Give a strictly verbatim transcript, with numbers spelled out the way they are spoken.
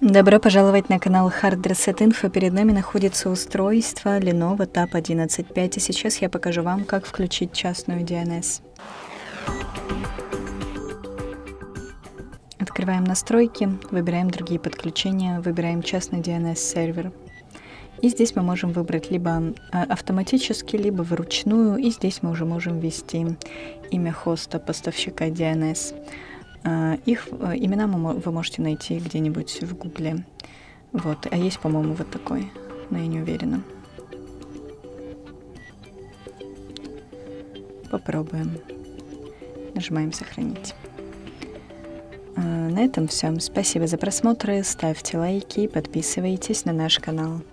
Добро пожаловать на канал Hard Reset Info. Перед нами находится устройство Lenovo Tab одиннадцать пять, и сейчас я покажу вам, как включить частную ди эн эс. Открываем настройки, выбираем другие подключения, выбираем частный ди эн эс сервер. И здесь мы можем выбрать либо автоматически, либо вручную, и здесь мы уже можем ввести имя хоста поставщика ди эн эс. Их имена вы можете найти где-нибудь в гугле. Вот. А есть, по-моему, вот такой, но я не уверена. Попробуем. Нажимаем «Сохранить». На этом все. Спасибо за просмотр. Ставьте лайки и подписывайтесь на наш канал.